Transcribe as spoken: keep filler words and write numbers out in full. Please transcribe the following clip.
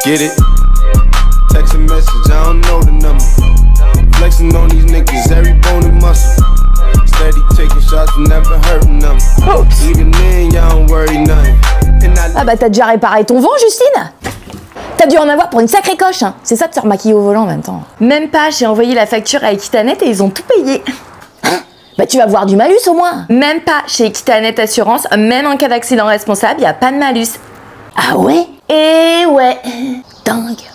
Get it? Text a message, I don't know the number. Flexing on these niggas, every bone and muscle. Steady taking shots, never hurting them. Even then, y'all don't worry nothing. Ah bah t'as déjà réparé ton vent, Justine? T'as dû en avoir pour une sacrée coche, hein. C'est ça de se remaquiller au volant en même temps. Même pas, j'ai envoyé la facture à Equitanet et ils ont tout payé. Bah tu vas voir du malus au moins. Même pas, chez Equitanet Assurance, même en cas d'accident responsable, y a pas de malus. Ah ouais? Eh ouais. Dingue.